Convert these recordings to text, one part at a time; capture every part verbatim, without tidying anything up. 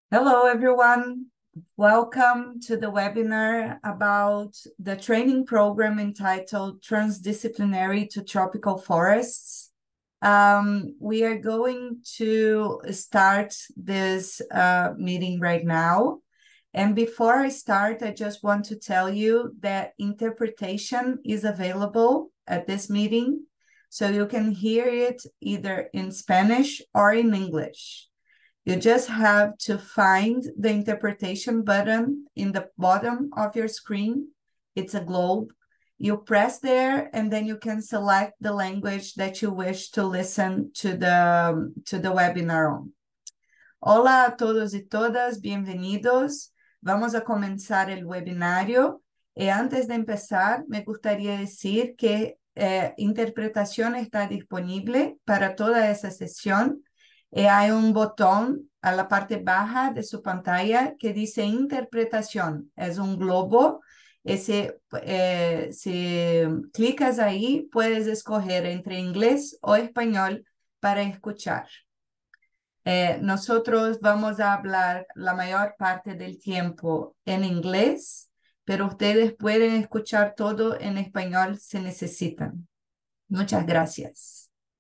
Hello, everyone. Welcome to the webinar about the training program entitled Transdisciplinary to Tropical Forests. Um, we are going to start this uh, meeting right now. And before I start, I just want to tell you that interpretation is available at this meeting, so you can hear it either in Spanish or in English. You just have to find the interpretation button in the bottom of your screen. It's a globe. You press there, and then you can select the language that you wish to listen to the, to the webinar on. Hola a todos y todas, bienvenidos. Vamos a comenzar el webinario. Y antes de empezar, me gustaría decir que eh, interpretación está disponible para toda esa sesión. Eh, hay un botón a la parte baja de su pantalla que dice interpretación. Es un globo. Ese, eh, si clicas ahí, puedes escoger entre inglés o español para escuchar. Eh, nosotros vamos a hablar la mayor parte del tiempo en inglés, pero ustedes pueden escuchar todo en español si necesitan. Muchas gracias.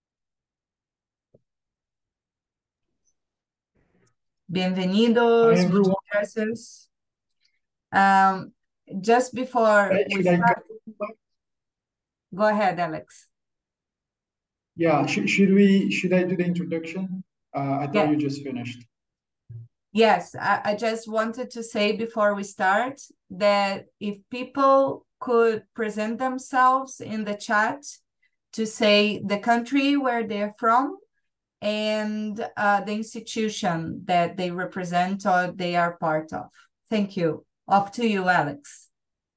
Bienvenidos. Hi, everyone. Muchas gracias. Um, just before Uh, we Should I start, go? go ahead, Alex. Yeah, should, should we, should I do the introduction? Uh, I thought Yeah. you just finished. Yes, I, I just wanted to say before we start that if people could present themselves in the chat to say the country where they're from and uh, the institution that they represent or they are part of. Thank you. Off to you, Alex.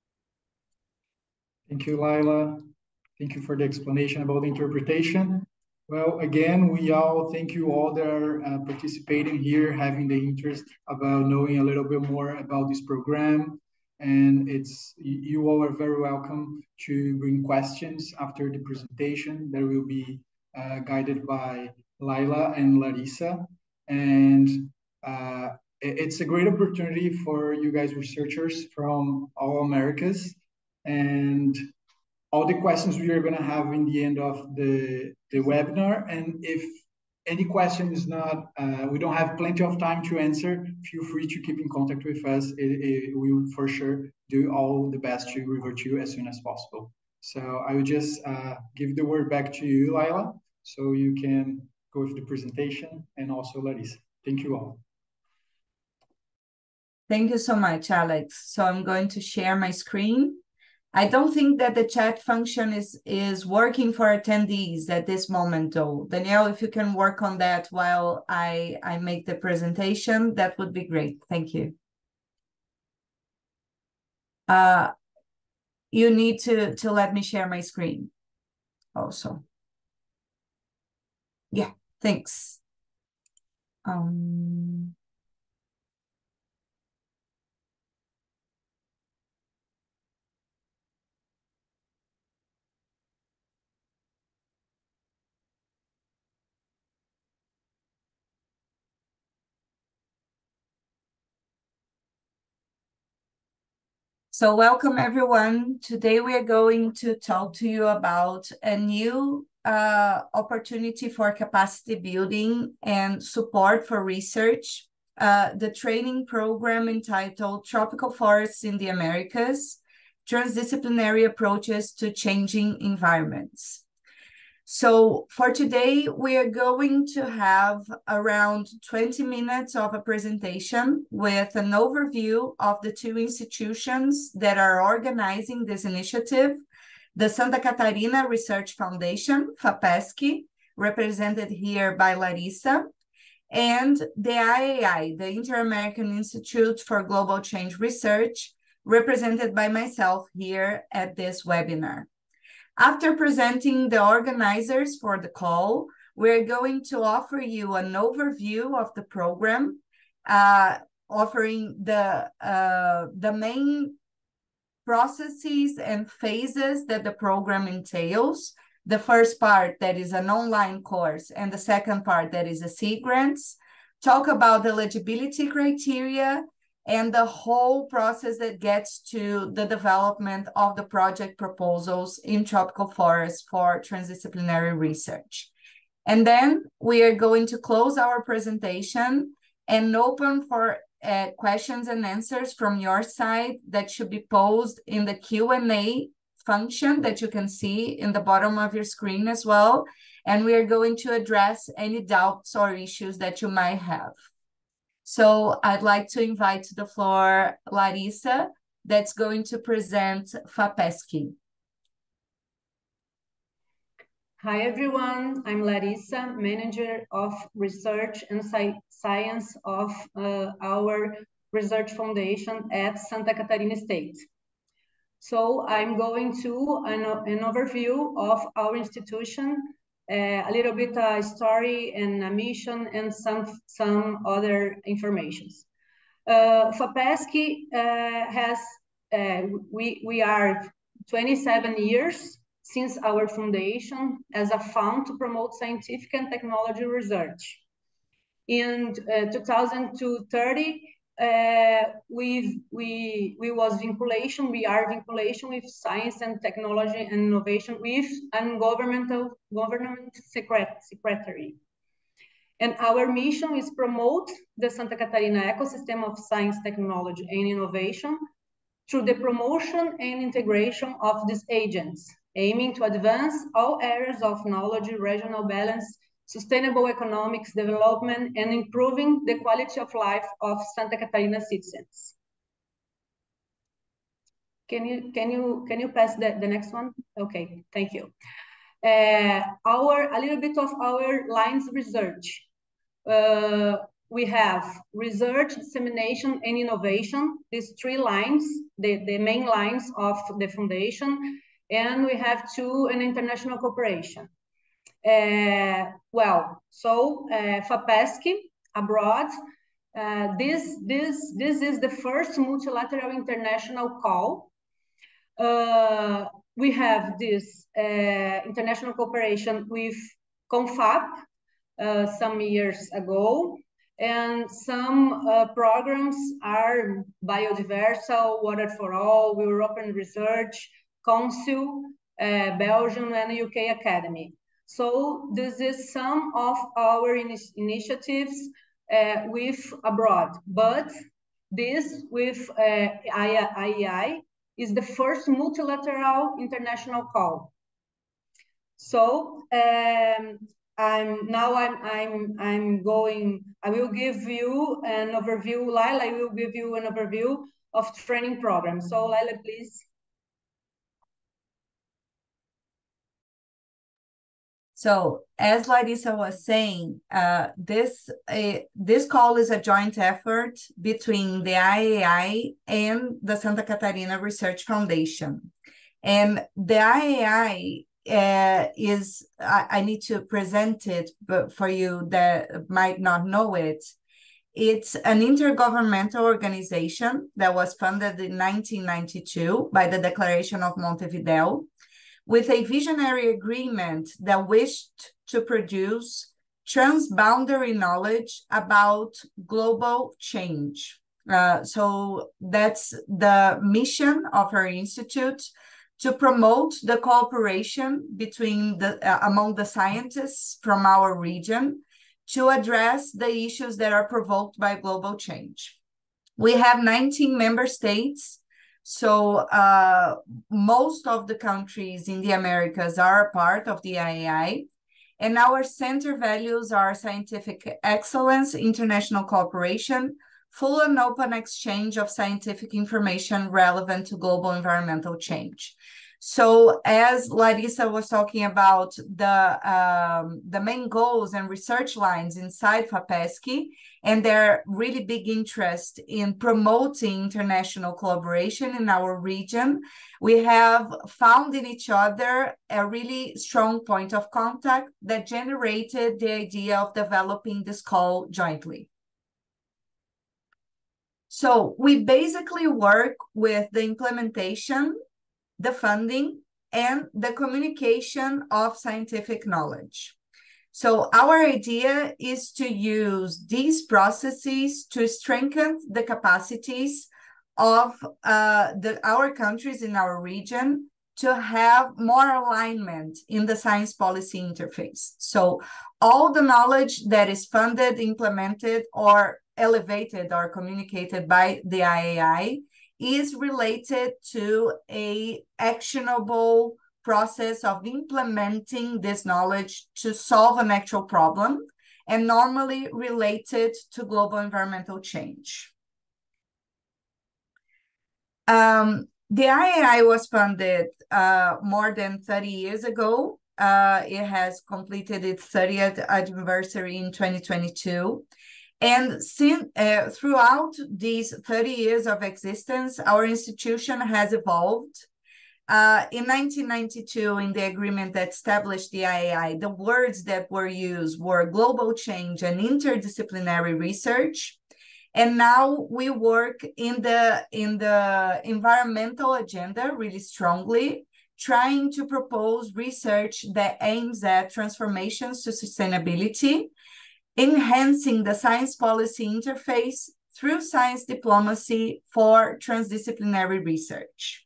Thank you, Lila. Thank you for the explanation about the interpretation. Well, again, we all thank you all that are uh, participating here, having the interest about knowing a little bit more about this program. And it's you all are very welcome to bring questions after the presentation that will be uh, guided by Lila and Larissa. And uh, it's a great opportunity for you guys researchers from all Americas. And all the questions we are going to have in the end of the, the webinar. And if any question is not, uh, we don't have plenty of time to answer, feel free to keep in contact with us. It, it, we will for sure do all the best to revert to you as soon as possible. So I will just uh, give the word back to you, Lila, so you can go with the presentation, and also Larissa. Thank you all. Thank you so much, Alex. So I'm going to share my screen. I don't think that the chat function is, is working for attendees at this moment, though. Danielle, if you can work on that while I, I make the presentation, that would be great. Thank you. Uh, you need to, to let me share my screen also. Yeah, thanks. Um... So welcome everyone. Today we are going to talk to you about a new uh, opportunity for capacity building and support for research, uh, the training program entitled Tropical Forests in the Americas, Transdisciplinary Approaches to Changing Environments. So for today, we are going to have around twenty minutes of a presentation with an overview of the two institutions that are organizing this initiative, the Santa Catarina Research Foundation, FAPESC, represented here by Larissa, and the I A I, the Inter-American Institute for Global Change Research, represented by myself here at this webinar. After presenting the organizers for the call, we're going to offer you an overview of the program, uh, offering the, uh, the main processes and phases that the program entails. The first part that is an online course, and the second part that is a seed grants. talk about the eligibility criteria and the whole process that gets to the development of the project proposals in tropical forests for transdisciplinary research. And then we are going to close our presentation and open for uh, questions and answers from your side that should be posed in the Q and A function that you can see in the bottom of your screen as well. And we are going to address any doubts or issues that you might have. So I'd like to invite to the floor Larissa, that's going to present FAPESC. Hi, everyone. I'm Larissa, Manager of Research and Sci Science of uh, our Research Foundation at Santa Catarina State. So I'm going to an, an overview of our institution, uh, a little bit a story and a mission and some, some other informations. Uh, FAPESC uh, has, uh, we, we are twenty-seven years since our foundation as a fund to promote scientific and technology research. In uh, two thousand thirty, uh, we we we was vinculation, we are vinculation with science and technology and innovation with a governmental government secret, secretary. And our mission is promote the Santa Catarina ecosystem of science, technology, and innovation through the promotion and integration of these agents, aiming to advance all areas of knowledge, regional balance, sustainable economics development, and improving the quality of life of Santa Catarina citizens. Can you, can you, can you pass the, the next one? Okay, thank you. Uh, our, a little bit of our lines research. Uh, we have research, dissemination, and innovation, these three lines, the, the main lines of the foundation, and we have two, an international cooperation. Uh, well, so uh, FAPESC abroad, uh, this, this, this is the first multilateral international call. Uh, we have this uh, international cooperation with CONFAP uh, some years ago, and some uh, programs are Biodiversal, Water for All, European Research Council, uh, Belgium, and U K Academy. So this is some of our in initiatives uh, with abroad, but this with uh, I E I is the first multilateral international call. So um, I'm now I'm I'm I'm going. I will give you an overview. Laila, I will give you an overview of training program. So Laila, please. So as Larissa was saying, uh, this, uh, this call is a joint effort between the I E I and the Santa Catarina Research Foundation. And the I E I uh, is, I, I need to present it but for you that might not know it. It's an intergovernmental organization that was funded in nineteen ninety-two by the Declaration of Montevideo, with a visionary agreement that wished to produce transboundary knowledge about global change. Uh, so that's the mission of our institute, to promote the cooperation between the uh, among the scientists from our region to address the issues that are provoked by global change. We have nineteen member states. So uh, most of the countries in the Americas are a part of the I E I, and our center values are scientific excellence, international cooperation, full and open exchange of scientific information relevant to global environmental change. So as Larissa was talking about the, um, the main goals and research lines inside FAPESC, and their really big interest in promoting international collaboration in our region, we have found in each other a really strong point of contact that generated the idea of developing this call jointly. So we basically work with the implementation, the funding, and the communication of scientific knowledge. So our idea is to use these processes to strengthen the capacities of uh, the, our countries in our region to have more alignment in the science policy interface. So all the knowledge that is funded, implemented, or elevated or communicated by the I A I is related to a actionable process of implementing this knowledge to solve an actual problem, and normally related to global environmental change. Um, the I A I was funded uh, more than thirty years ago. Uh, it has completed its thirtieth anniversary in twenty twenty-two. And since, uh, throughout these thirty years of existence, our institution has evolved. Uh, in nineteen ninety-two, in the agreement that established the I A I, the words that were used were global change and interdisciplinary research. And now we work in the, in the environmental agenda really strongly, trying to propose research that aims at transformations to sustainability, enhancing the science policy interface through science diplomacy for transdisciplinary research.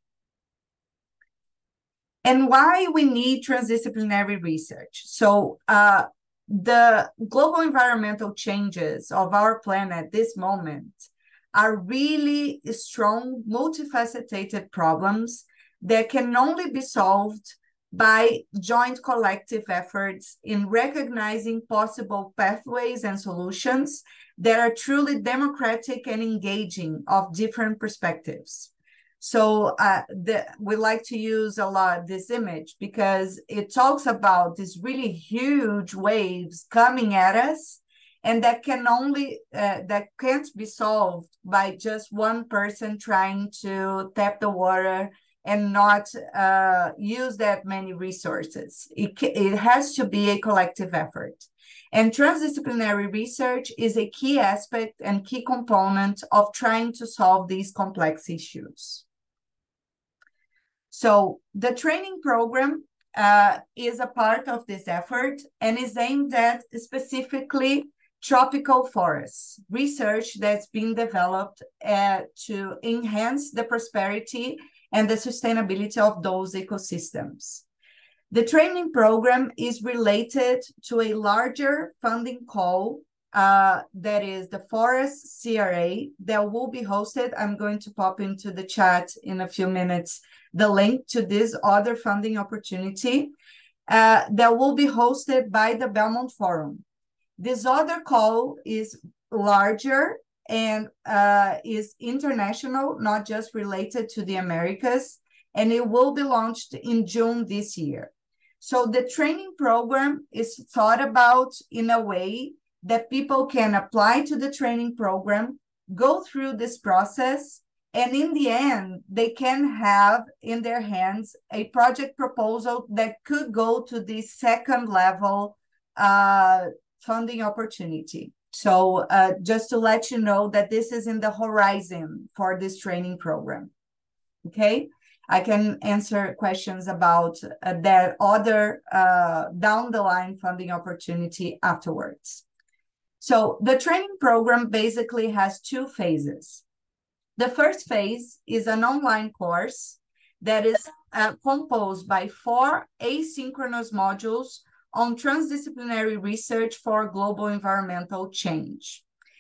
And why we need transdisciplinary research. So uh, the global environmental changes of our planet at this moment are really strong, multifaceted problems that can only be solved by joint collective efforts in recognizing possible pathways and solutions that are truly democratic and engaging of different perspectives. So uh, the, we like to use a lot this image because it talks about these really huge waves coming at us, and that can only, uh, that can't be solved by just one person trying to tap the water and not uh, use that many resources. It, it has to be a collective effort. And transdisciplinary research is a key aspect and key component of trying to solve these complex issues. So the training program uh, is a part of this effort and is aimed at specifically tropical forests, research that's been developed uh, to enhance the prosperity and the sustainability of those ecosystems. The training program is related to a larger funding call uh, that is the Forest C R A that will be hosted. I'm going to pop into the chat in a few minutes the link to this other funding opportunity uh, that will be hosted by the Belmont Forum. This other call is larger and uh, is international, not just related to the Americas, and it will be launched in June this year. So the training program is thought about in a way that people can apply to the training program, go through this process, and in the end, they can have in their hands a project proposal that could go to the second level uh, funding opportunity. So uh, just to let you know that this is in the horizon for this training program, okay? I can answer questions about uh, that other uh, down the line funding opportunity afterwards. So the training program basically has two phases. The first phase is an online course that is uh, composed by four asynchronous modules on transdisciplinary research for global environmental change.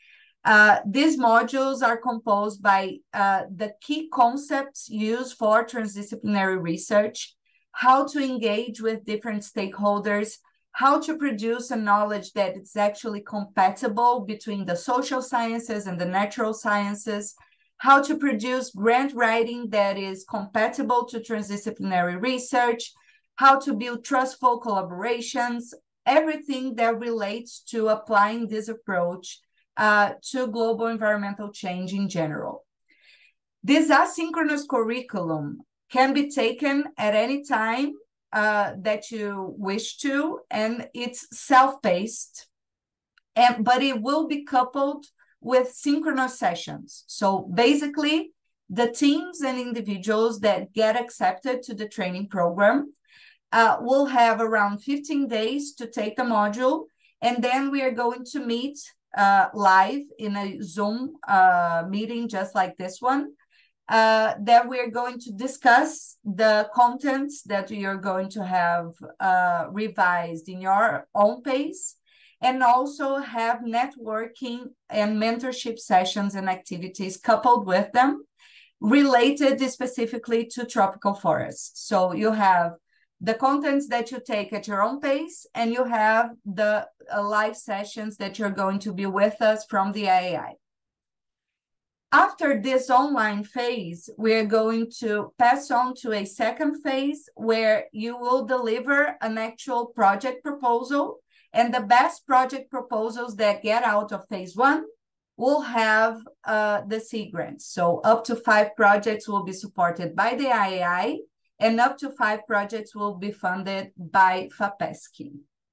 Uh, these modules are composed by uh, the key concepts used for transdisciplinary research, how to engage with different stakeholders, how to produce a knowledge that is actually compatible between the social sciences and the natural sciences, how to produce grant writing that is compatible to transdisciplinary research, how to build trustful collaborations, everything that relates to applying this approach uh, to global environmental change in general. This asynchronous curriculum can be taken at any time uh, that you wish to, and it's self-paced, and but it will be coupled with synchronous sessions. So basically, the teams and individuals that get accepted to the training program Uh, we'll have around fifteen days to take the module, and then we are going to meet uh, live in a Zoom uh, meeting just like this one. Uh, that we're going to discuss the contents that you're going to have uh, revised in your own pace, and also have networking and mentorship sessions and activities coupled with them related specifically to tropical forests. So you have the contents that you take at your own pace, and you have the uh, live sessions that you're going to be with us from the I A I. After this online phase, we're going to pass on to a second phase where you will deliver an actual project proposal, and the best project proposals that get out of phase one will have uh, the seed grants. So up to five projects will be supported by the I A I, and up to five projects will be funded by FAPESC.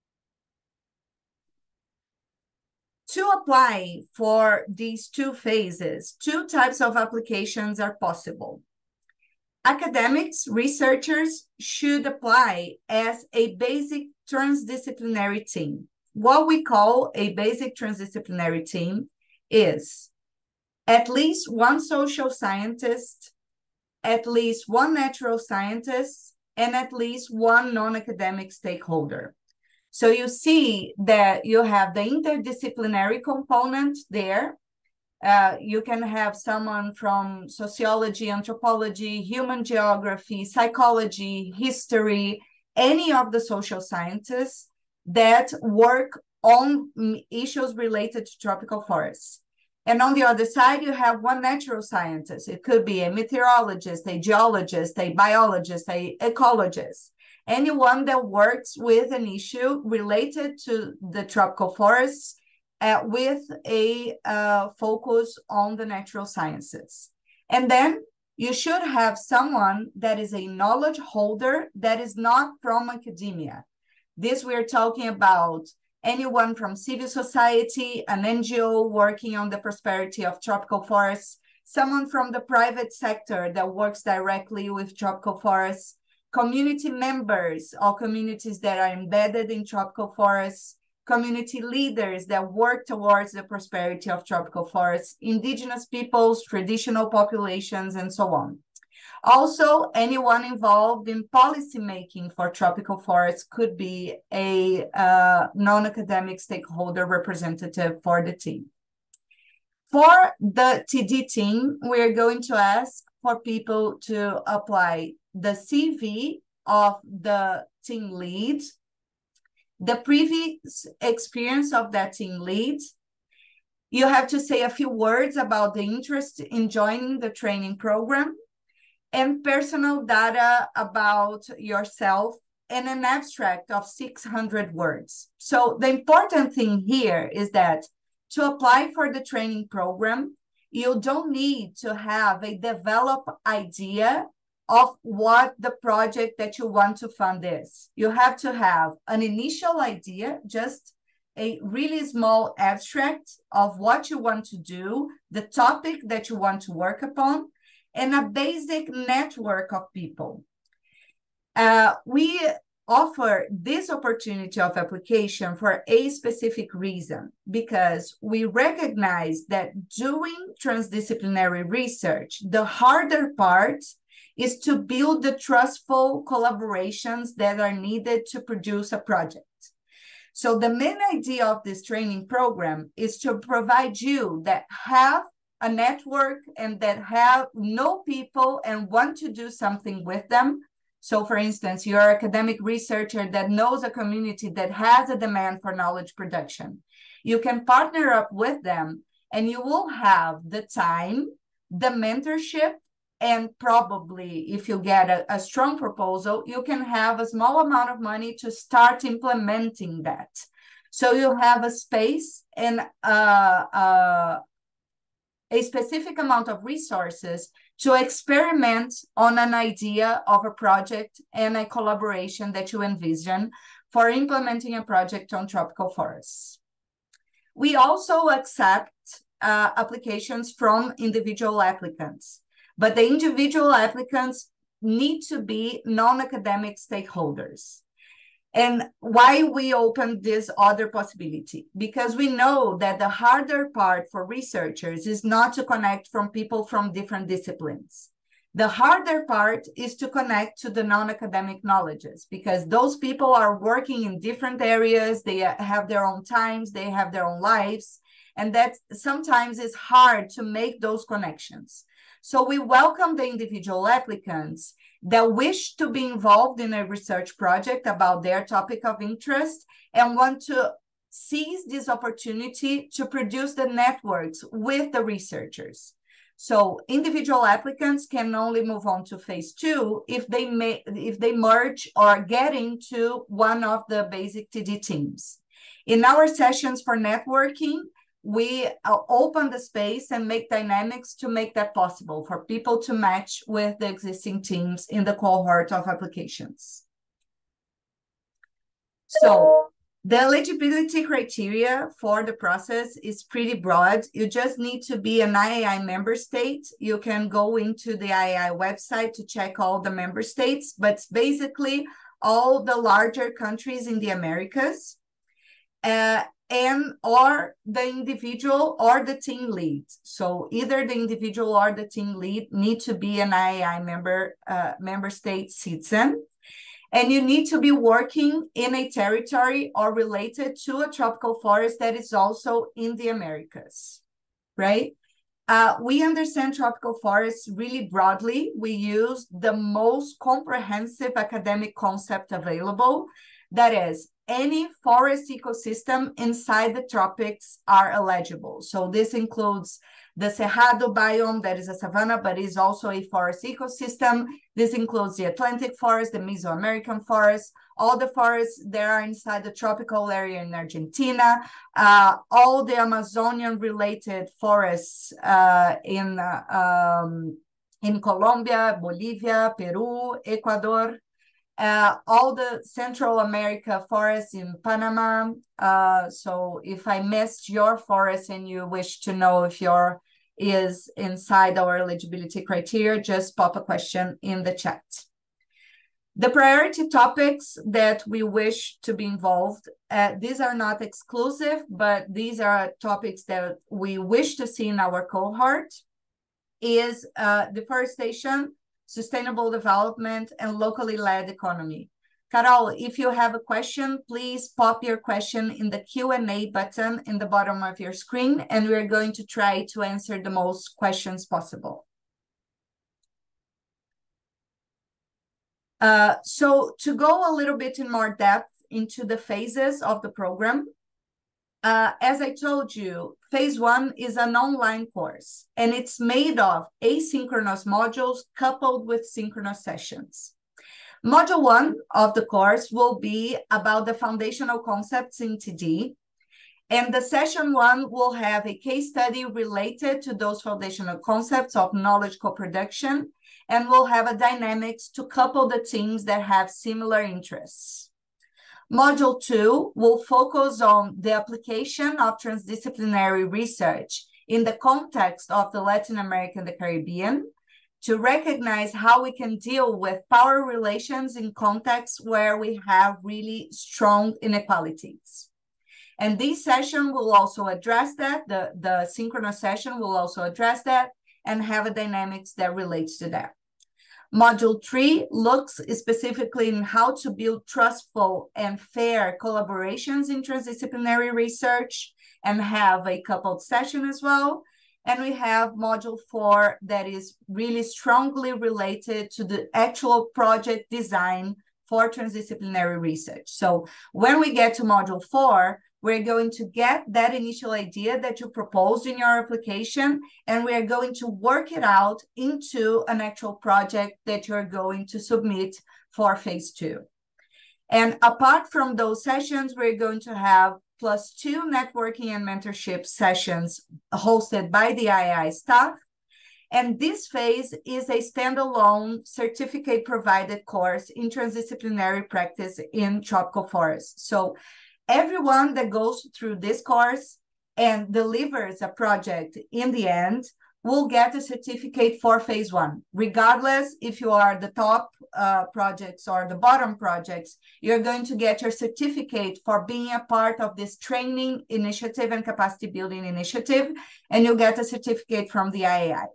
To apply for these two phases, two types of applications are possible. Academics, researchers should apply as a basic transdisciplinary team. What we call a basic transdisciplinary team is at least one social scientist, at least one natural scientist, and at least one non-academic stakeholder. So you see that you have the interdisciplinary component there. Uh, you can have someone from sociology, anthropology, human geography, psychology, history, any of the social sciences that work on issues related to tropical forests. And on the other side, you have one natural scientist. It could be a meteorologist, a geologist, a biologist, a ecologist. Anyone that works with an issue related to the tropical forests uh, with a uh, focus on the natural sciences. And then you should have someone that is a knowledge holder that is not from academia. This we're talking about anyone from civil society, an N G O working on the prosperity of tropical forests, someone from the private sector that works directly with tropical forests, community members or communities that are embedded in tropical forests, community leaders that work towards the prosperity of tropical forests, indigenous peoples, traditional populations, and so on. Also, anyone involved in policymaking for tropical forests could be a uh, non-academic stakeholder representative for the team. For the T D team, we're going to ask for people to apply the C V of the team lead, the previous experience of that team lead. You have to say a few words about the interest in joining the training program, and personal data about yourself, and an abstract of six hundred words. So the important thing here is that to apply for the training program, you don't need to have a developed idea of what the project that you want to fund is. You have to have an initial idea, just a really small abstract of what you want to do, the topic that you want to work upon, and a basic network of people. Uh, we offer this opportunity of application for a specific reason, because we recognize that doing transdisciplinary research, the harder part is to build the trustful collaborations that are needed to produce a project. So the main idea of this training program is to provide you that have a network and that have know people and want to do something with them. So for instance, you're an academic researcher that knows a community that has a demand for knowledge production. You can partner up with them, and you will have the time, the mentorship, and probably if you get a, a strong proposal, you can have a small amount of money to start implementing that. So you have a space and uh, uh, a specific amount of resources to experiment on an idea of a project and a collaboration that you envision for implementing a project on tropical forests. We also accept uh, applications from individual applicants, but the individual applicants need to be non-academic stakeholders. And why we opened this other possibility? Because we know that the harder part for researchers is not to connect from people from different disciplines. The harder part is to connect to the non-academic knowledges, because those people are working in different areas, they have their own times, they have their own lives, and that sometimes is hard to make those connections. So we welcome the individual applicants that wish to be involved in a research project about their topic of interest and want to seize this opportunity to produce the networks with the researchers. So individual applicants can only move on to phase two if they may, if they merge or get into one of the basic T D teams. In our sessions for networking, we open the space and make dynamics to make that possible for people to match with the existing teams in the cohort of applications. So the eligibility criteria for the process is pretty broad. You just need to be an I A I member state. You can go into the I A I website to check all the member states, but it's basically all the larger countries in the Americas. Uh, and or the individual or the team lead. So either the individual or the team lead need to be an I A I member, uh, member state citizen. And you need to be working in a territory or related to a tropical forest that is also in the Americas, right? Uh, we understand tropical forests really broadly. We use the most comprehensive academic concept available. That is, any forest ecosystem inside the tropics are eligible. So this includes the Cerrado biome, that is a savanna, but is also a forest ecosystem. This includes the Atlantic forest, the Mesoamerican forest, all the forests that are inside the tropical area in Argentina, uh, all the Amazonian-related forests uh, in, uh, um, in Colombia, Bolivia, Peru, Ecuador, Uh, all the Central America forests in Panama. Uh, so if I missed your forest and you wish to know if your is inside our eligibility criteria, just pop a question in the chat. The priority topics that we wish to be involved, uh, these are not exclusive, but these are topics that we wish to see in our cohort, is uh, deforestation, sustainable development, and locally led economy. Carol, if you have a question, please pop your question in the Q and A button in the bottom of your screen, and we're going to try to answer the most questions possible. Uh, so to go a little bit in more depth into the phases of the program, Uh, as I told you, phase one is an online course, and it's made of asynchronous modules coupled with synchronous sessions. Module one of the course will be about the foundational concepts in T D, and the session one will have a case study related to those foundational concepts of knowledge co-production, and will have a dynamics to couple the teams that have similar interests. Module two will focus on the application of transdisciplinary research in the context of the Latin America and the Caribbean to recognize how we can deal with power relations in contexts where we have really strong inequalities. And this session will also address that, the, the synchronous session will also address that and have a dynamics that relates to that. Module three looks specifically in how to build trustful and fair collaborations in transdisciplinary research and have a coupled session as well. And we have module four that is really strongly related to the actual project design for transdisciplinary research. So when we get to module four, we're going to get that initial idea that you proposed in your application, and we're going to work it out into an actual project that you're going to submit for phase two. And apart from those sessions, we're going to have plus two networking and mentorship sessions hosted by the I A I staff. And this phase is a standalone certificate-provided course in transdisciplinary practice in tropical forests. So everyone that goes through this course and delivers a project in the end will get a certificate for phase one. Regardless if you are the top uh, projects or the bottom projects, you're going to get your certificate for being a part of this training initiative and capacity building initiative, and you'll get a certificate from the I A I.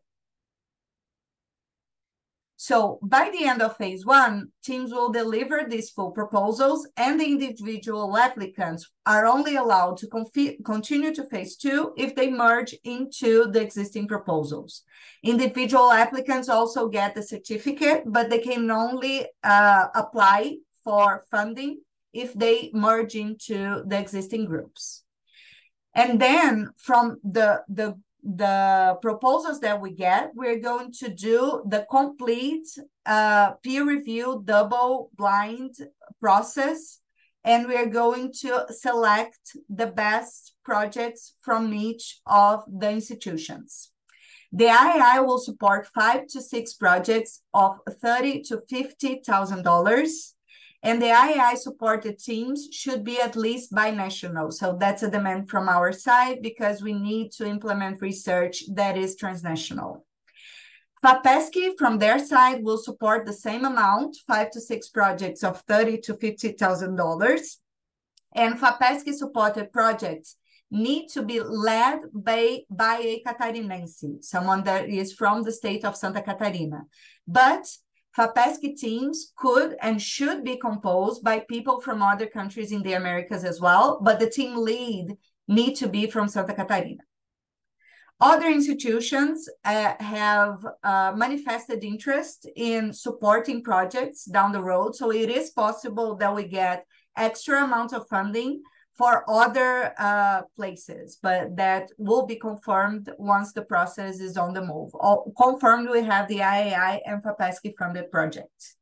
So by the end of phase one, teams will deliver these full proposals, and the individual applicants are only allowed to continue to phase two if they merge into the existing proposals. Individual applicants also get the certificate, but they can only uh, apply for funding if they merge into the existing groups. And then from the, the the proposals that we get, we're going to do the complete uh, peer-reviewed double-blind process, and we're going to select the best projects from each of the institutions. The I A I will support five to six projects of thirty to fifty thousand dollars. And the I A I-supported teams should be at least binational. So that's a demand from our side because we need to implement research that is transnational. FAPESC, from their side, will support the same amount, five to six projects of thirty to fifty thousand dollars. And FAPESC-supported projects need to be led by, by a Catarinense, someone that is from the state of Santa Catarina. But FAPESC teams could and should be composed by people from other countries in the Americas as well, but the team lead need to be from Santa Catarina. Other institutions uh, have uh, manifested interest in supporting projects down the road, so it is possible that we get extra amount of funding for other uh, places, but that will be confirmed once the process is on the move. All confirmed, we have the I A I and FAPESC funded project.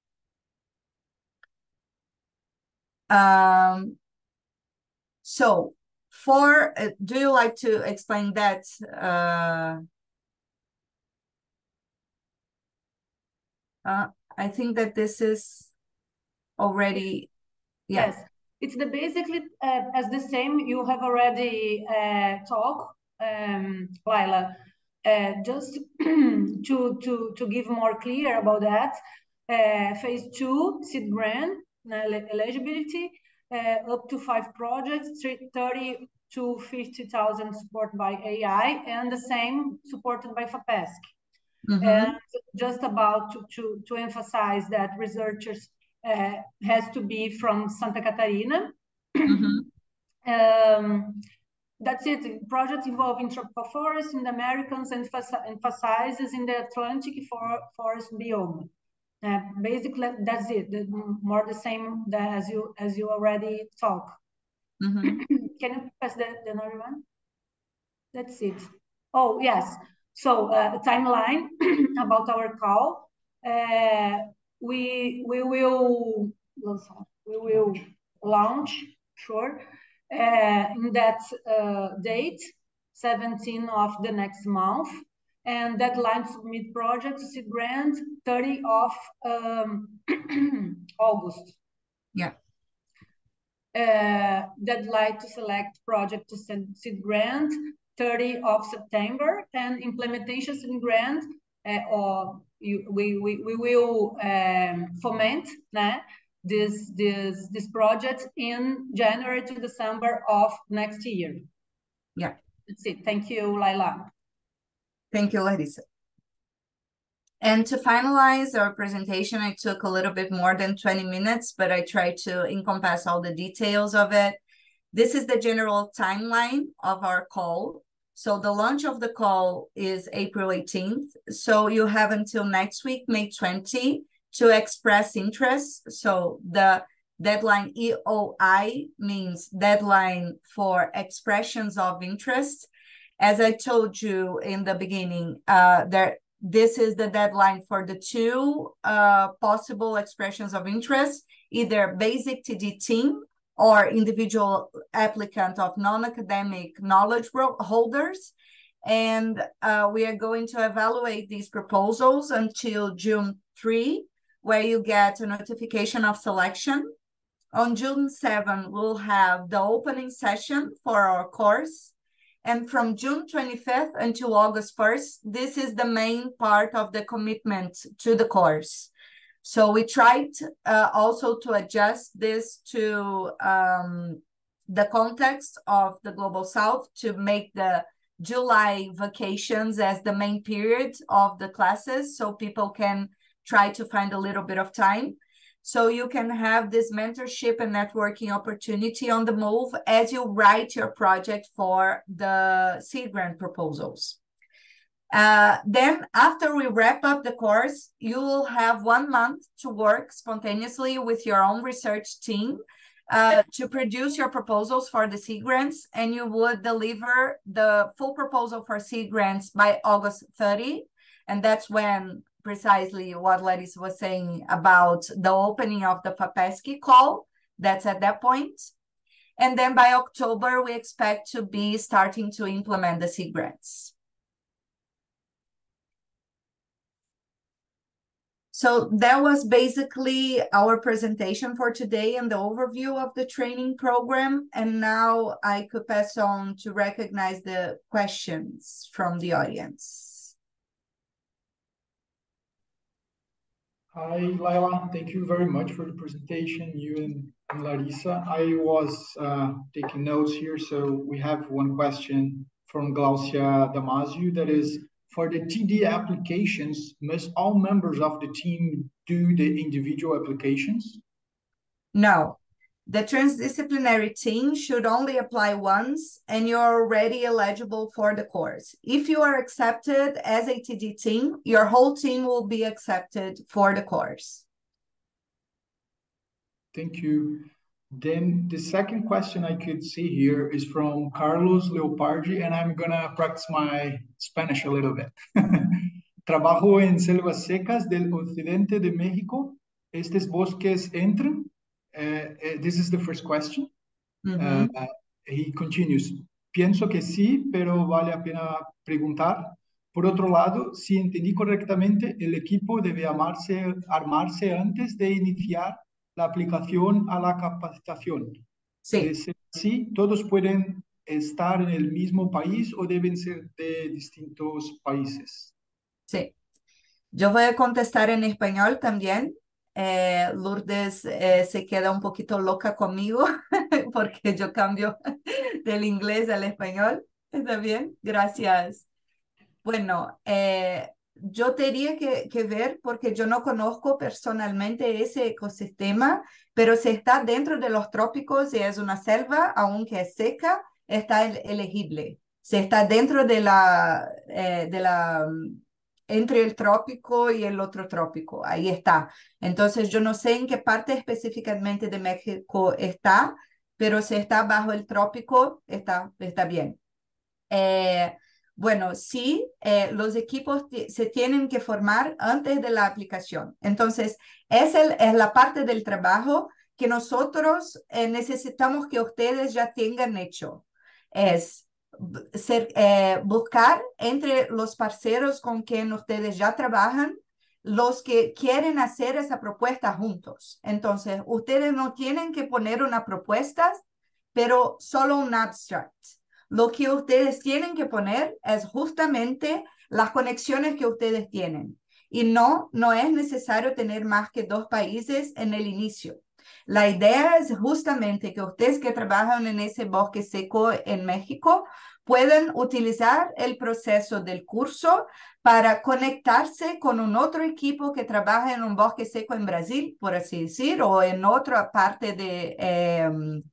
Um, so, for, uh, do you like to explain that? Uh, uh, I think that this is already, yeah. Yes. It's the basically uh, as the same you have already uh, talked, um, Laila. Uh, just to to to give more clear about that, uh, phase two seed grant eligibility uh, up to five projects, thirty to fifty thousand support by A I, and the same supported by FAPESC. Mm-hmm. And just about to to to emphasize that researchers. Uh, has to be from Santa Catarina. Mm-hmm. um, that's it. Projects involving tropical forests in the Americas and emphasizes in the Atlantic for, forest biome. Uh, basically, that's it. The, more the same that as you as you already talk. Mm-hmm. Can you pass the, the another one? That's it. Oh yes. So uh, timeline about our call. Uh, We we will we will launch sure uh, in that uh, date, seventeenth of the next month, and deadline to submit projects to grant thirtieth of um, August. Yeah. Uh, deadline to select project to send seed grant thirtieth of September, and implementation seed grant uh, or You, we, we, we will um, foment né, this, this, this project in January to December of next year. Yeah. That's it. Thank you, Laila. Thank you, Larissa. And to finalize our presentation, I took a little bit more than twenty minutes, but I tried to encompass all the details of it. This is the general timeline of our call. So the launch of the call is April eighteenth. So you have until next week, May twentieth, to express interest. So the deadline E O I means deadline for expressions of interest. As I told you in the beginning, uh, there, this is the deadline for the two uh, possible expressions of interest, either basic T D team or individual applicant of non-academic knowledge holders. And uh, we are going to evaluate these proposals until June third, where you get a notification of selection. On June seventh, we'll have the opening session for our course. And from June twenty-fifth until August first, this is the main part of the commitment to the course. So we tried uh, also to adjust this to um, the context of the Global South to make the July vacations as the main period of the classes so people can try to find a little bit of time. So you can have this mentorship and networking opportunity on the move as you write your project for the seed grant proposals. Uh, then after we wrap up the course, you will have one month to work spontaneously with your own research team uh, to produce your proposals for the seed grants, and you would deliver the full proposal for seed grants by August thirtieth. And that's when precisely what Larissa was saying about the opening of the FAPESC call, that's at that point. And then by October, we expect to be starting to implement the seed grants. So that was basically our presentation for today and the overview of the training program. And now I could pass on to recognize the questions from the audience. Hi, Laila. Thank you very much for the presentation, you and, and Larissa. I was uh, taking notes here, so we have one question from Glaucia Damasio that is, for the T D applications, must all members of the team do the individual applications? No, the transdisciplinary team should only apply once and you're already eligible for the course. If you are accepted as a T D team, your whole team will be accepted for the course. Thank you. Then the second question I could see here is from Carlos Leopardi, and I'm gonna practice my Spanish a little bit. Trabajo en selvas secas del occidente de México. Estos bosques entran? Uh, uh, this is the first question. Mm-hmm. uh, he continues. Pienso que sí, pero vale la pena preguntar. Por otro lado, si entendí correctamente, el equipo debe armarse, armarse antes de iniciar la aplicación a la capacitación. Sí. De ser así, ¿todos pueden estar en el mismo país o deben ser de distintos países? Sí. Yo voy a contestar en español también. Eh, Lourdes eh, se queda un poquito loca conmigo porque yo cambio del inglés al español. ¿Está bien? Gracias. Bueno, eh, yo tendría que, que ver porque yo no conozco personalmente ese ecosistema, pero si está dentro de los trópicos y es una selva, aunque es seca, está el, elegible. Si está dentro de la, eh, de la, entre el trópico y el otro trópico, ahí está. Entonces, yo no sé en qué parte específicamente de México está, pero si está bajo el trópico, está, está bien. Eh, Bueno, sí, eh, los equipos se tienen que formar antes de la aplicación. Entonces, es, el, es la parte del trabajo que nosotros eh, necesitamos que ustedes ya tengan hecho. Es ser, eh, buscar entre los parceros con quien ustedes ya trabajan, los que quieren hacer esa propuesta juntos. Entonces, ustedes no tienen que poner una propuesta, pero solo un abstract. Lo que ustedes tienen que poner es justamente las conexiones que ustedes tienen. Y no, no es necesario tener más que dos países en el inicio. La idea es justamente que ustedes que trabajan en ese bosque seco en México puedan utilizar el proceso del curso para conectarse con un otro equipo que trabaja en un bosque seco en Brasil, por así decir, o en otra parte de, eh,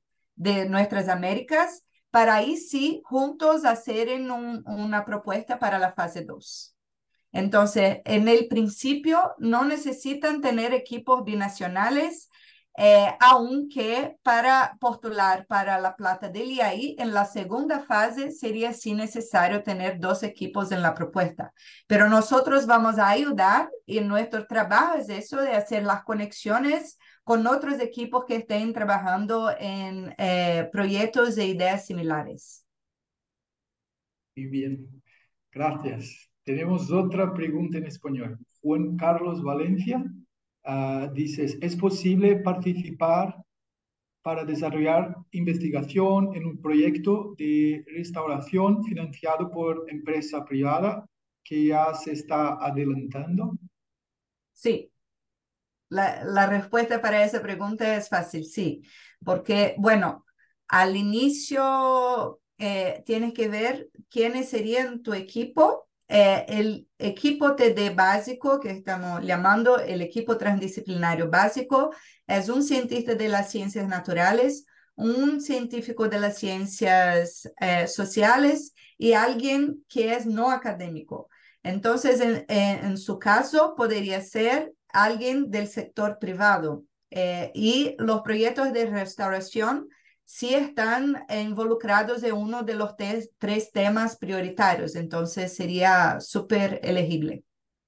de nuestras Américas, para ahí sí juntos hacer un, una propuesta para la fase dos. Entonces, en el principio no necesitan tener equipos binacionales, eh, aunque para postular para la plata del I A I, en la segunda fase sería sí necesario tener dos equipos en la propuesta. Pero nosotros vamos a ayudar y nuestro trabajo es eso de hacer las conexiones con otros equipos que estén trabajando en eh, proyectos e ideas similares. Muy bien, gracias. Tenemos otra pregunta en español. Juan Carlos Valencia uh, dice, ¿es posible participar para desarrollar investigación en un proyecto de restauración financiado por empresa privada que ya se está adelantando? Sí, la, la respuesta para esa pregunta es fácil, sí, porque, bueno, al inicio eh, tienes que ver quiénes serían tu equipo. Eh, el equipo T D básico, que estamos llamando el equipo transdisciplinario básico, es un cientista de las ciencias naturales, un científico de las ciencias eh, sociales y alguien que es no académico. Entonces, en, en, en su caso, podría ser alguien del sector privado. Eh, y los proyectos de restauración sí están involucrados en uno de los te tres temas prioritarios, entonces sería súper elegible.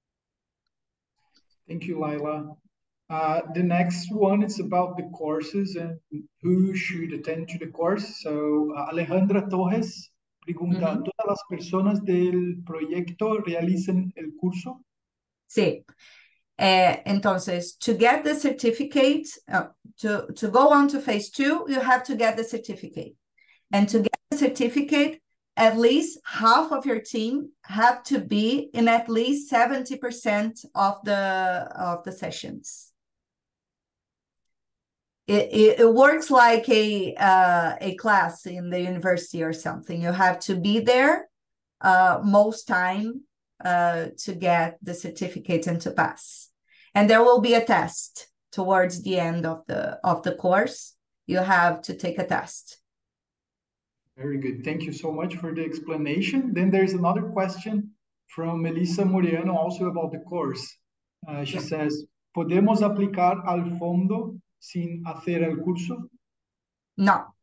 Thank you, Laila. Uh, the next one is about the courses and who should attend to the course. So, uh, Alejandra Torres pregunta, Uh-huh. ¿todas las personas del proyecto realizan el curso? Sí. Uh, entonces, to get the certificate, uh, to, to go on to phase two, you have to get the certificate. And to get the certificate, at least half of your team have to be in at least seventy percent of the, of the sessions. It, it, it works like a, uh, a class in the university or something. You have to be there uh, most time uh, to get the certificate and to pass. And there will be a test towards the end of the of the course. You have to take a test. Very good. Thank you so much for the explanation. Then there's another question from Melissa Moriano also about the course. Uh, she yeah. says, ¿podemos aplicar al fondo sin hacer el curso? No.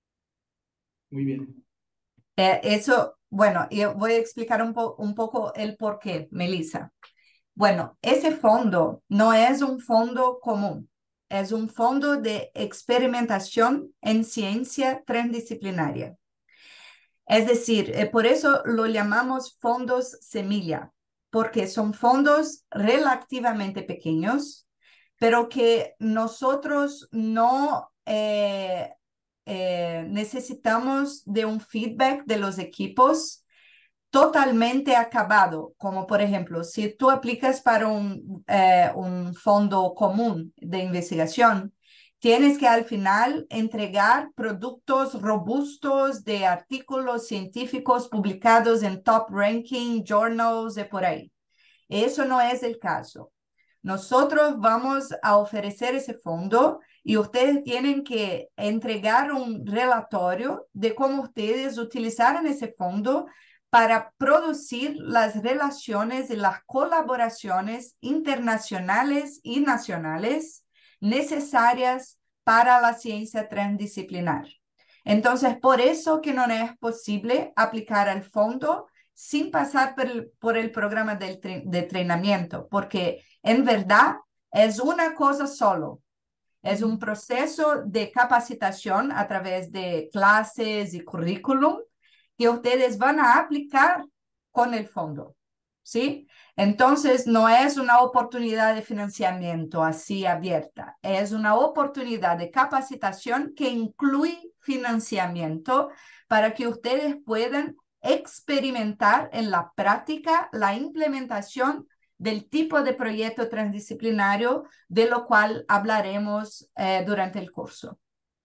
Muy bien. Eh, eso, bueno, yo voy a explicar un, po un poco el por qué, Melissa. Bueno, ese fondo no es un fondo común, es un fondo de experimentación en ciencia transdisciplinaria. Es decir, eh, por eso lo llamamos fondos semilla, porque son fondos relativamente pequeños, pero que nosotros no eh, eh, necesitamos de un feedback de los equipos totalmente acabado, como por ejemplo, si tú aplicas para un, eh, un fondo común de investigación, tienes que al final entregar productos robustos de artículos científicos publicados en top ranking, journals de por ahí. Eso no es el caso. Nosotros vamos a ofrecer ese fondo y ustedes tienen que entregar un relatorio de cómo ustedes utilizaron ese fondo para producir las relaciones y las colaboraciones internacionales y nacionales necesarias para la ciencia transdisciplinar. Entonces, por eso que no es posible aplicar al fondo sin pasar por el, por el programa de, de entrenamiento, porque en verdad es una cosa solo. Es un proceso de capacitación a través de clases y currículum que ustedes van a aplicar con el fondo, ¿sí? Entonces, no es una oportunidad de financiamiento así abierta, es una oportunidad de capacitación que incluye financiamiento para que ustedes puedan experimentar en la práctica la implementación del tipo de proyecto transdisciplinario de lo cual hablaremos eh, durante el curso.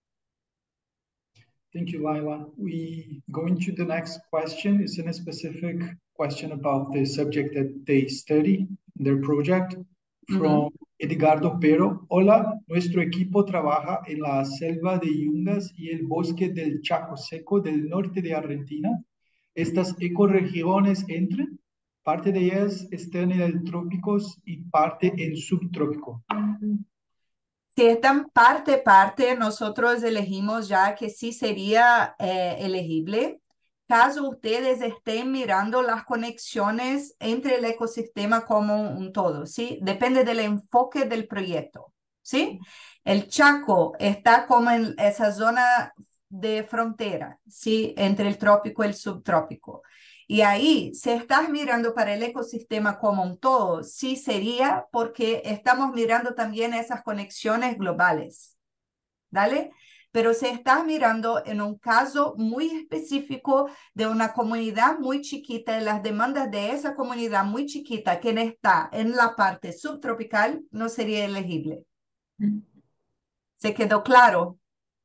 Thank you, Laila. We go into the next question. It's a specific question about the subject that they study, their project, from mm-hmm. Edgardo Pero. Hola, nuestro equipo trabaja en la selva de yungas y el bosque del Chaco Seco del norte de Argentina. Estas ecorregiones entran, parte de ellas están en el trópicos y parte en subtrópico. Mm-hmm. Si están parte, parte, nosotros elegimos ya que sí sería eh, elegible, caso ustedes estén mirando las conexiones entre el ecosistema como un todo, ¿sí? Depende del enfoque del proyecto, ¿sí? El Chaco está como en esa zona de frontera, ¿sí? Entre el trópico y el subtrópico. Y ahí, si estás mirando para el ecosistema como un todo, sí sería porque estamos mirando también esas conexiones globales, ¿vale? pero si estás mirando en un caso muy específico de una comunidad muy chiquita y las demandas de esa comunidad muy chiquita, quien está en la parte subtropical, no sería elegible. ¿Se quedó claro?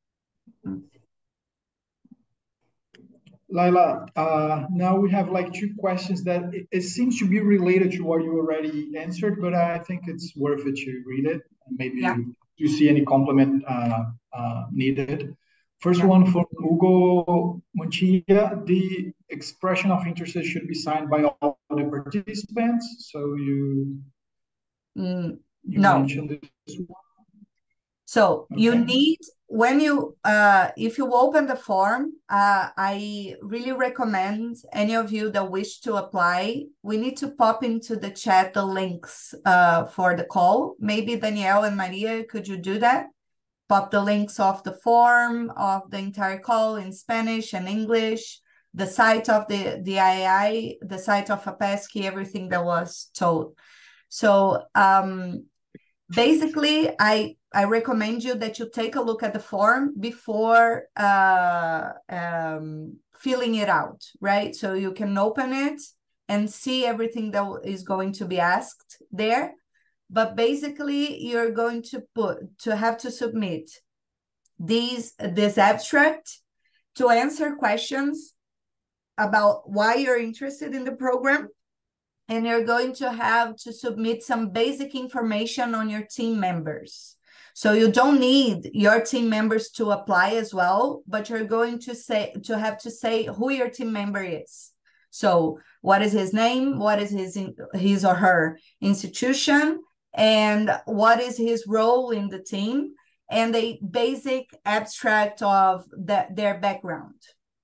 Laila, uh, now we have like two questions that it, it seems to be related to what you already answered, but I think it's worth it to read it. Maybe yeah. you see any complement uh, uh, needed. First yeah. one from Hugo Monchilla, the expression of interest should be signed by all the participants. So you, mm, you no. mentioned this one. So okay. you need, when you, uh, if you open the form, uh, I really recommend any of you that wish to apply, we need to pop into the chat the links uh, for the call. Maybe Danielle and Maria, could you do that? Pop the links of the form, of the entire call in Spanish and English, the site of the, the I A I, the site of APESC, everything that was told. So um, basically, I I recommend you that you take a look at the form before uh, um, filling it out, right? So you can open it and see everything that is going to be asked there. But basically, you're going to put to have to submit these this abstract to answer questions about why you're interested in the program. And you're going to have to submit some basic information on your team members. So you don't need your team members to apply as well, but you're going to say to have to say who your team member is. So what is his name? What is his his or her institution? And what is his role in the team? And a basic abstract of the, their background.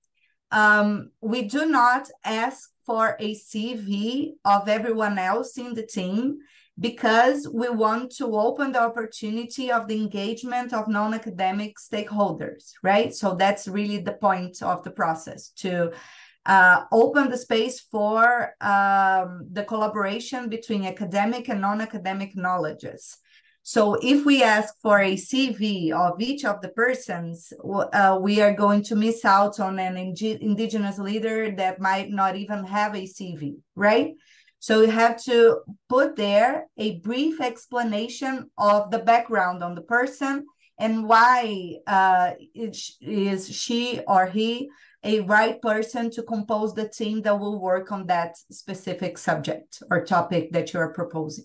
Um, we do not ask for a C V of everyone else in the team because we want to open the opportunity of the engagement of non-academic stakeholders, right? So that's really the point of the process, to uh, open the space for um, the collaboration between academic and non-academic knowledges. So if we ask for a C V of each of the persons, uh, we are going to miss out on an indigenous leader that might not even have a C V, right? So you have to put there a brief explanation of the background on the person and why uh, is, is she or he a right person to compose the team that will work on that specific subject or topic that you are proposing.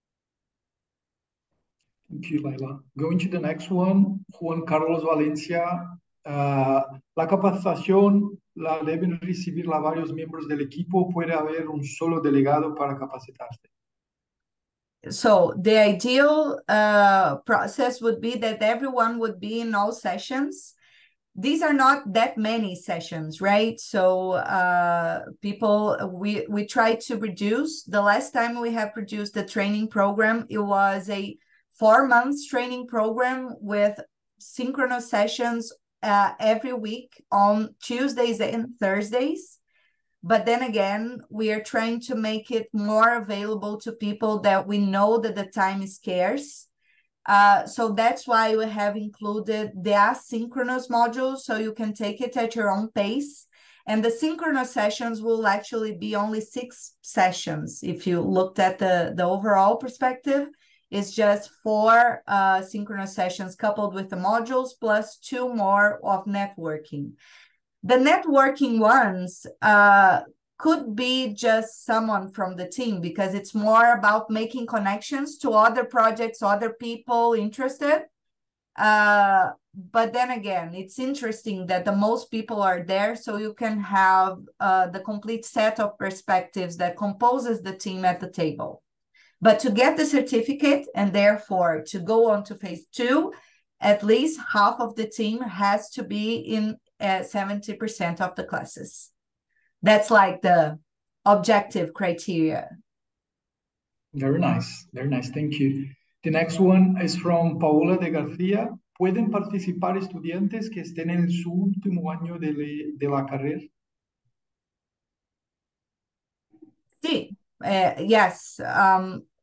Thank you, Laila. Going to the next one, Juan Carlos Valencia. Uh, la capacitación la deben recibir la varios miembros del equipo. Puede haber un solo delegado para capacitarse. So the ideal uh, process would be that everyone would be in all sessions. These are not that many sessions, right? So uh, people, we, we try to reduce. The last time we have produced the training program, it was a four months training program with synchronous sessions uh, every week on Tuesdays and Thursdays. But then again, we are trying to make it more available to people that we know that the time is scarce. Uh, so that's why we have included the asynchronous modules, so you can take it at your own pace. And the synchronous sessions will actually be only six sessions. If you looked at the, the overall perspective, it's just four uh, synchronous sessions coupled with the modules plus two more of networking. The networking ones uh, could be just someone from the team because it's more about making connections to other projects, other people interested. Uh, but then again, it's interesting that the most people are there, so you can have uh, the complete set of perspectives that composes the team at the table. But to get the certificate and therefore to go on to phase two, at least half of the team has to be in uh, seventy percent of the classes. That's like the objective criteria. Very nice, very nice, thank you. The next one is from Paola de García. ¿Pueden participar estudiantes que estén en su último año de, le, de la carrera? Sí, uh, yes. Um,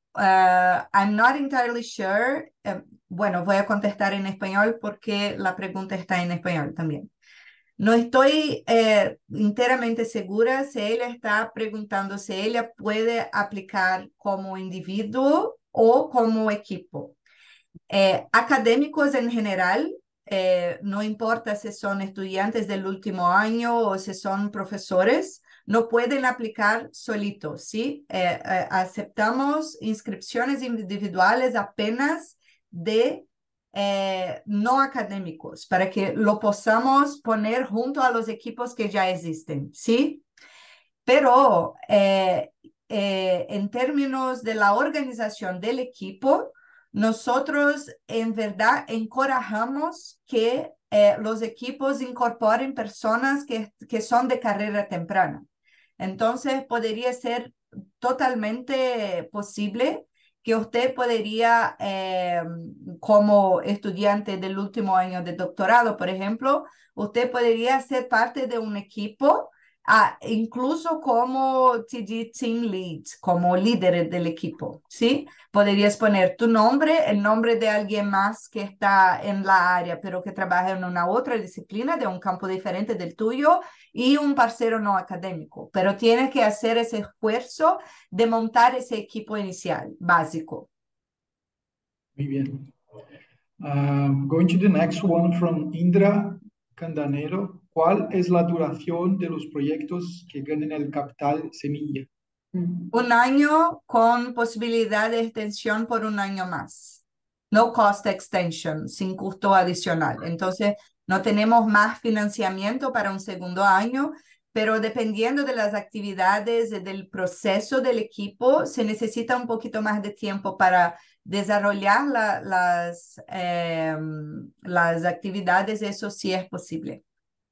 uh, I'm not entirely sure. Uh, bueno, voy a contestar en español porque la pregunta está en español también. No estoy eh, enteramente segura si ella está preguntando si ella puede aplicar como individuo o como equipo. Eh, académicos en general, eh, no importa si son estudiantes del último año o si son profesores, no pueden aplicar solitos, ¿sí? Eh, eh, aceptamos inscripciones individuales apenas de eh, no académicos para que lo podamos poner junto a los equipos que ya existen, ¿sí? Pero eh, eh, en términos de la organización del equipo, nosotros en verdad encorajamos que eh, los equipos incorporen personas que, que son de carrera temprana. Entonces, podría ser totalmente posible que usted podría, eh, como estudiante del último año de doctorado, por ejemplo, usted podría ser parte de un equipo, ah, incluso como T D Team Lead, como líder del equipo, ¿sí? Podrías poner tu nombre, el nombre de alguien más que está en la área, pero que trabaja en una otra disciplina de un campo diferente del tuyo, y un parcero no académico, pero tienes que hacer ese esfuerzo de montar ese equipo inicial, básico. Muy bien. Uh, going to the next one from Indra Candanero. ¿Cuál es la duración de los proyectos que ganen el capital semilla? Un año con posibilidad de extensión por un año más. No cost extension, sin costo adicional. Entonces, no tenemos más financiamiento para un segundo año, pero dependiendo de las actividades y del proceso del equipo, se necesita un poquito más de tiempo para desarrollar la, las, eh, las actividades. Eso sí es posible.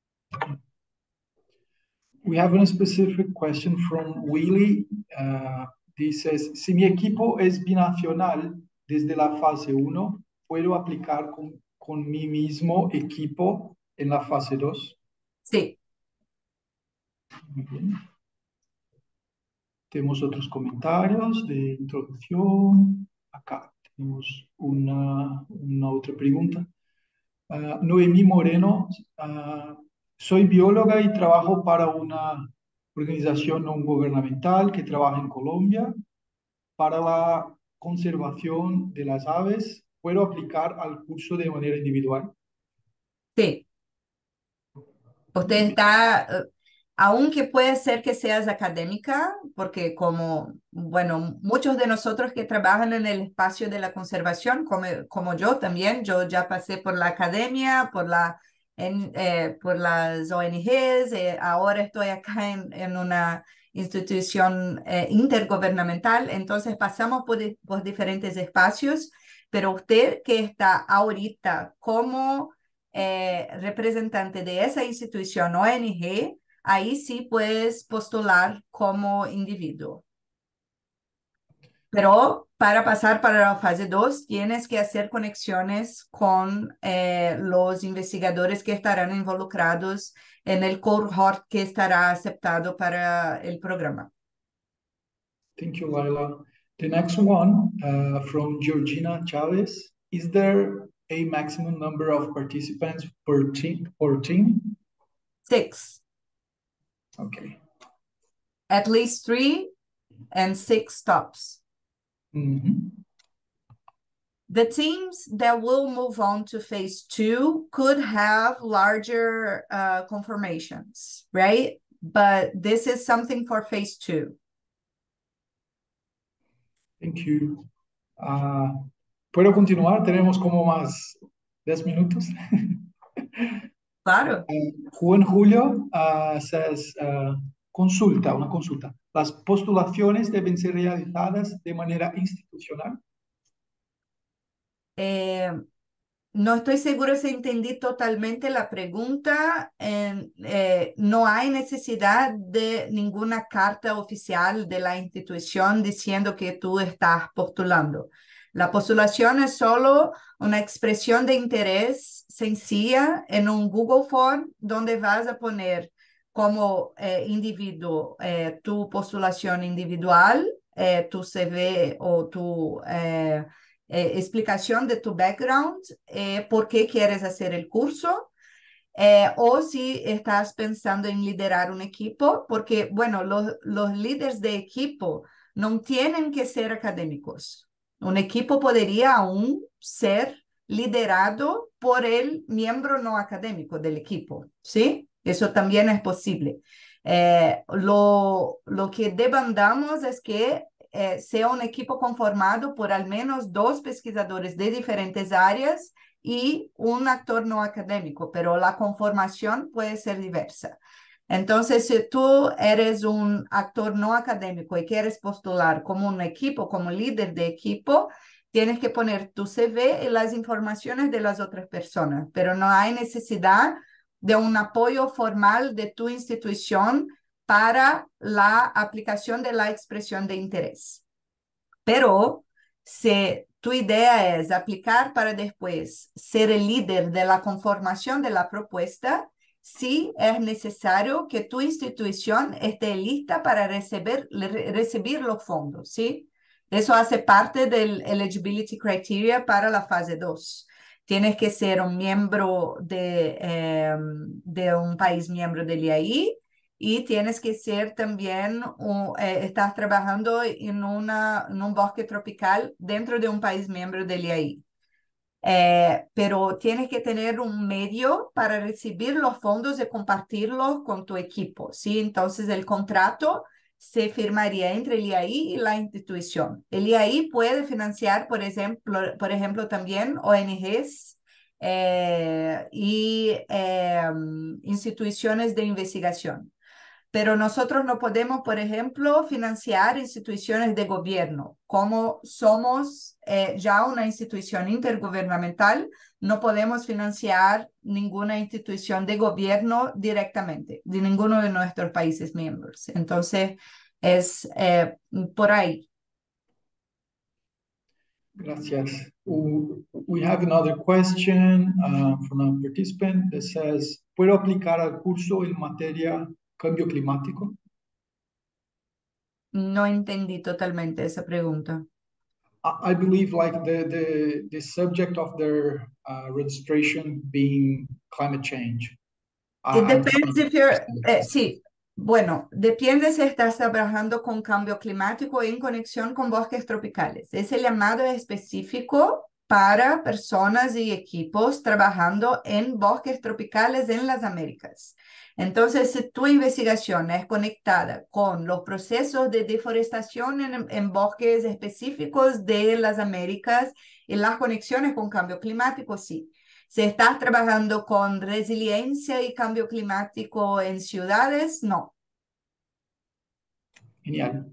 We have a specific question from Willy. Uh, this says, si mi equipo es binacional desde la fase uno, ¿puedo aplicar con, con mi mismo equipo en la fase dos? Sí. Muy bien. Tenemos otros comentarios de introducción. Acá tenemos una, una otra pregunta. Uh, Noemí Moreno, uh, soy bióloga y trabajo para una organización no gubernamental que trabaja en Colombia para la conservación de las aves. ¿Puedo aplicar al curso de manera individual? Sí. Usted está, uh, aunque puede ser que seas académica, porque como, bueno, muchos de nosotros que trabajan en el espacio de la conservación, como, como yo también, yo ya pasé por la academia, por, la, en, eh, por las O N Ges, eh, ahora estoy acá en, en una institución eh, intergubernamental, entonces pasamos por, por diferentes espacios, pero usted que está ahorita como Eh, representante de esa institución O N G, ahí sí puedes postular como individuo. Pero para pasar para la fase dos, tienes que hacer conexiones con eh, los investigadores que estarán involucrados en el cohort que estará aceptado para el programa. Thank you, Laila. The next one uh, from Georgina Chavez. Is there a maximum number of participants per team? Per team? Six. Okay. At least three and six stops. Mm-hmm. The teams that will move on to phase two could have larger uh, conformations, right? But this is something for phase two. Thank you. Uh, ¿Puedo continuar? Tenemos como más diez minutos. Claro. Uh, Juan Julio uh, says, uh, consulta, una consulta. ¿Las postulaciones deben ser realizadas de manera institucional? Eh, no estoy seguro si entendí totalmente la pregunta. Eh, eh, no hay necesidad de ninguna carta oficial de la institución diciendo que tú estás postulando. La postulación es solo una expresión de interés sencilla en un Google Form donde vas a poner como eh, individuo eh, tu postulación individual eh, tu C V o tu eh, eh, explicación de tu background, eh, por qué quieres hacer el curso. Eh, o si estás pensando en liderar un equipo, porque, bueno, los, los líderes de equipo no tienen que ser académicos. Un equipo podría aún ser liderado por el miembro no académico del equipo, ¿sí? Eso también es posible. Eh, lo, lo que demandamos es que eh, sea un equipo conformado por al menos dos pesquisadores de diferentes áreas y un actor no académico, pero la conformación puede ser diversa. Entonces, si tú eres un actor no académico y quieres postular como un equipo, como líder de equipo, tienes que poner tu C V y las informaciones de las otras personas, pero no hay necesidad de un apoyo formal de tu institución para la aplicación de la expresión de interés. Pero si tu idea es aplicar para después ser el líder de la conformación de la propuesta, sí es necesario que tu institución esté lista para recibir, recibir los fondos, ¿sí? Eso hace parte del eligibility criteria para la fase dos. Tienes que ser un miembro de, eh, de un país miembro del I A I y tienes que ser también, un, eh, estás trabajando en, una, en un bosque tropical dentro de un país miembro del I A I. Eh, pero tienes que tener un medio para recibir los fondos y compartirlos con tu equipo, ¿sí? Entonces el contrato se firmaría entre el I A I y la institución. El I A I puede financiar, por ejemplo, por ejemplo también O N Ges eh, y eh, instituciones de investigación. Pero nosotros no podemos, por ejemplo, financiar instituciones de gobierno. Como somos eh, ya una institución intergubernamental, no podemos financiar ninguna institución de gobierno directamente, de ninguno de nuestros países miembros. Entonces, es eh, por ahí. Gracias. We have another question uh, from a participant that says, ¿puedo aplicar al curso en materia cambio climático? No entendí totalmente esa pregunta. I believe like the, the, the subject of their uh, registration being climate change. It I, depends if you're, eh, sí, bueno, depende si estás trabajando con cambio climático en conexión con bosques tropicales. Ese llamado es específico para personas y equipos trabajando en bosques tropicales en las Américas. Entonces, si tu investigación es conectada con los procesos de deforestación en, en bosques específicos de las Américas y las conexiones con cambio climático, sí. Si estás trabajando con resiliencia y cambio climático en ciudades, no. Genial.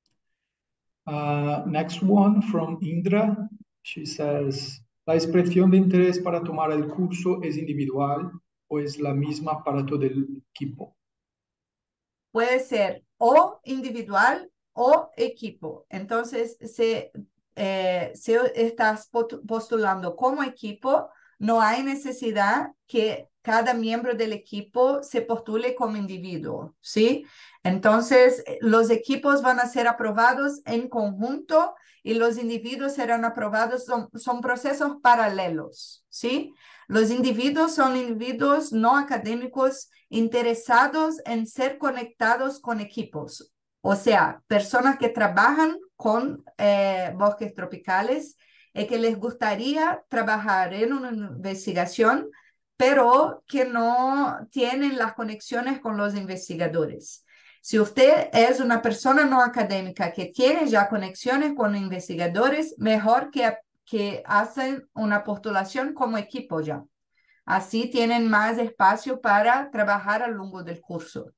Uh, next one from Indra. She says, ¿la expresión de interés para tomar el curso es individual o es la misma para todo el equipo? Puede ser o individual o equipo. Entonces, si, eh, si estás postulando como equipo, no hay necesidad que cada miembro del equipo se postule como individuo, ¿sí? Entonces, los equipos van a ser aprobados en conjunto y los individuos serán aprobados, son, son procesos paralelos, ¿sí? Los individuos son individuos no académicos interesados en ser conectados con equipos, o sea, personas que trabajan con eh, bosques tropicales y que les gustaría trabajar en una investigación, pero que no tienen las conexiones con los investigadores. Si usted es una persona no académica que tiene ya conexiones con investigadores, mejor que, que hacen una postulación como equipo ya. Así tienen más espacio para trabajar a lo largo del curso.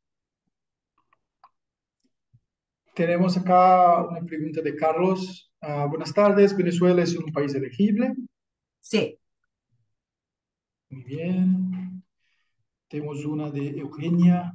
Tenemos acá una pregunta de Carlos. Uh, buenas tardes, ¿Venezuela es un país elegible? Sí. Muy bien. Tenemos una de Eugenia.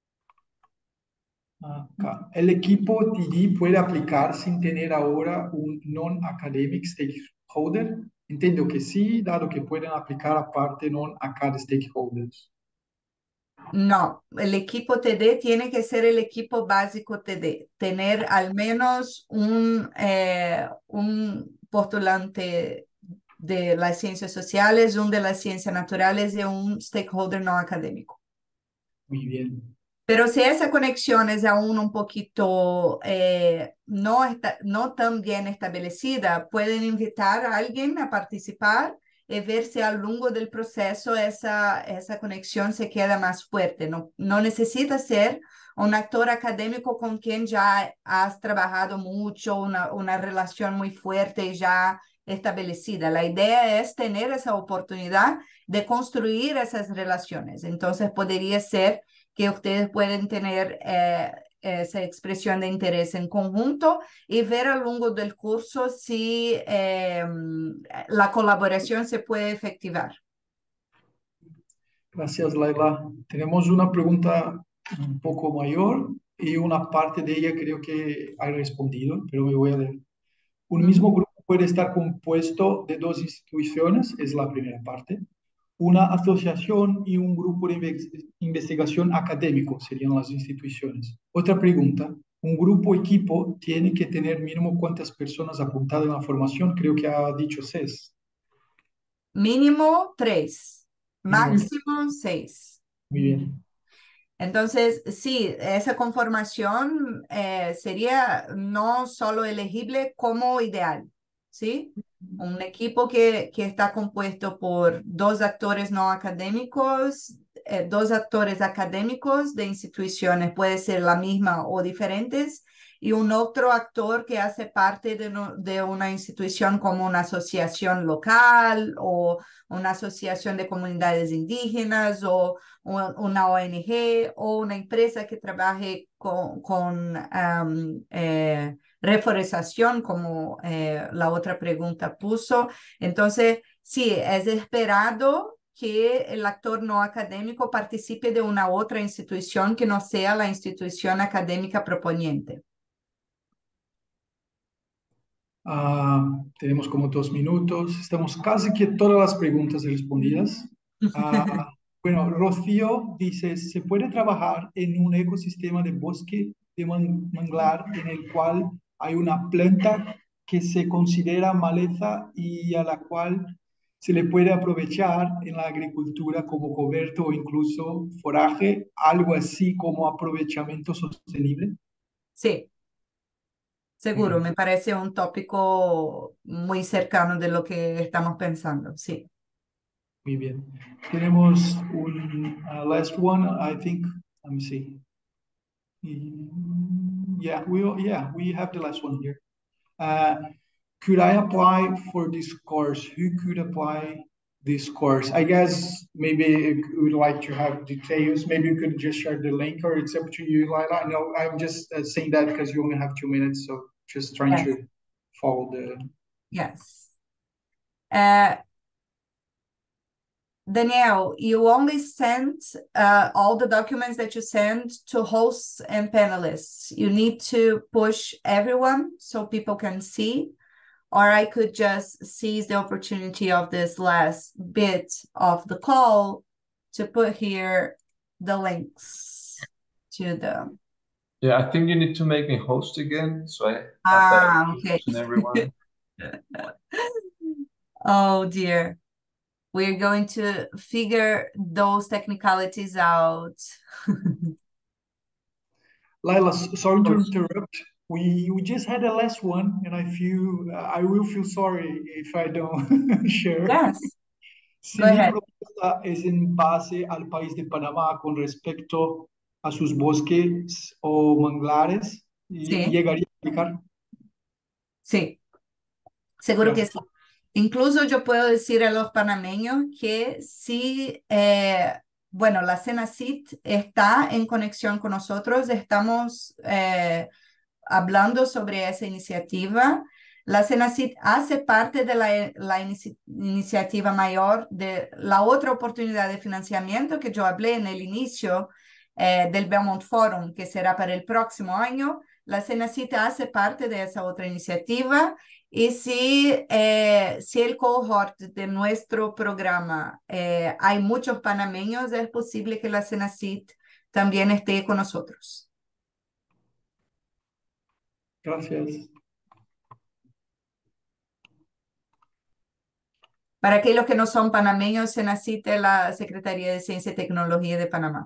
Acá. ¿El equipo T D puede aplicar sin tener ahora un non-academic stakeholder? Entiendo que sí, dado que pueden aplicar aparte non-academic stakeholders. No, el equipo T D tiene que ser el equipo básico T D, tener al menos un, eh, un postulante de las ciencias sociales, un de las ciencias naturales y un stakeholder no académico. Muy bien. Pero si esa conexión es aún un poquito eh, no, está, no tan bien establecida, pueden invitar a alguien a participar y ver si a lo largo del proceso esa, esa conexión se queda más fuerte. No, no necesita ser un actor académico con quien ya has trabajado mucho, una, una relación muy fuerte y ya establecida. La idea es tener esa oportunidad de construir esas relaciones. Entonces, podría ser que ustedes pueden tener eh, esa expresión de interés en conjunto y ver a lo largo del curso si eh, la colaboración se puede efectivar. Gracias, Laila. Tenemos una pregunta un poco mayor y una parte de ella creo que ha respondido, pero me voy a leer. Un mismo grupo puede estar compuesto de dos instituciones, es la primera parte. Una asociación y un grupo de investigación académico serían las instituciones. Otra pregunta, ¿un grupo equipo tiene que tener mínimo cuántas personas apuntadas en la formación? Creo que ha dicho seis. Mínimo tres, Mínimo tres. máximo seis. Muy bien. Entonces, sí, esa conformación eh, sería no solo elegible como ideal, ¿sí? Un equipo que, que está compuesto por dos actores no académicos, eh, dos actores académicos de instituciones, puede ser la misma o diferentes, y un otro actor que hace parte de, no, de una institución como una asociación local o una asociación de comunidades indígenas o una O N G o una empresa que trabaje con, con um, eh, reforestación, como eh, la otra pregunta puso. Entonces, sí, es esperado que el actor no académico participe de una otra institución que no sea la institución académica proponiente. Uh, tenemos como dos minutos. Estamos casi que todas las preguntas respondidas. Uh, bueno, Rocío dice, ¿se puede trabajar en un ecosistema de bosque de manglar en el cual hay una planta que se considera maleza y a la cual se le puede aprovechar en la agricultura como coberto o incluso foraje, algo así como aprovechamiento sostenible? Sí. Seguro, me parece un tópico muy cercano de lo que estamos pensando, sí. Muy bien. Tenemos un uh, last one, I think. Let me see. Yeah, we yeah we have the last one here. Uh, could I apply for this course? Who could apply this course? I guess maybe we would like to have details. Maybe you could just share the link, or it's up to you, Laila. No, I'm just uh, saying that because you only have two minutes, so just trying Yes. to follow the. Yes. Uh, Danielle, you only sent uh, all the documents that you sent to hosts and panelists. You need to push everyone so people can see, or I could just seize the opportunity of this last bit of the call to put here the links to the. Yeah, I think you need to make me host again, so I have Ah, that okay. option, everyone. Oh dear. We're going to figure those technicalities out. Laila, sorry to interrupt. We we just had a last one, and I feel I will feel sorry if I don't share. Yes. Si Go mi ahead. propuesta es en base al país de Panamá con respecto a sus bosques o manglares, Sí. ¿llegaría a aplicar? Sí, seguro que Gracias. sí. Incluso yo puedo decir a los panameños que sí, eh, bueno, la Senacit está en conexión con nosotros, estamos eh, hablando sobre esa iniciativa. La Senacit hace parte de la, la inici iniciativa mayor de la otra oportunidad de financiamiento que yo hablé en el inicio eh, del Belmont Forum, que será para el próximo año. la Senacit hace parte de esa otra iniciativa y si, eh, si el cohort de nuestro programa eh, hay muchos panameños, es posible que la Senacit también esté con nosotros. Gracias. Para aquellos que no son panameños, Senacit es la Secretaría de Ciencia y Tecnología de Panamá.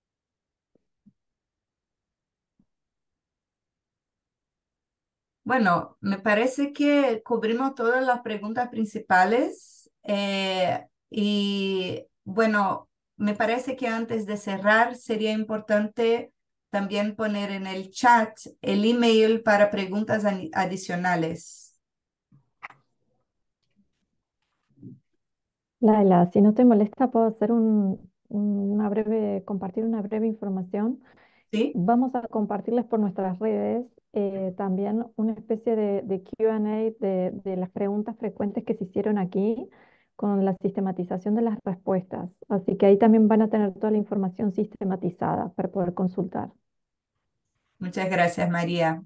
Bueno, me parece que cubrimos todas las preguntas principales eh, y bueno, me parece que antes de cerrar sería importante también poner en el chat el email para preguntas adicionales. Laila, si no te molesta, puedo hacer un, una breve, compartir una breve información. ¿Sí? Vamos a compartirles por nuestras redes eh, también una especie de, de Q and A de, de las preguntas frecuentes que se hicieron aquí con la sistematización de las respuestas. Así que ahí también van a tener toda la información sistematizada para poder consultar. Muchas gracias, María.